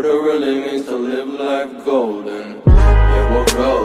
what it really means to live life golden. Yeah, we'll go.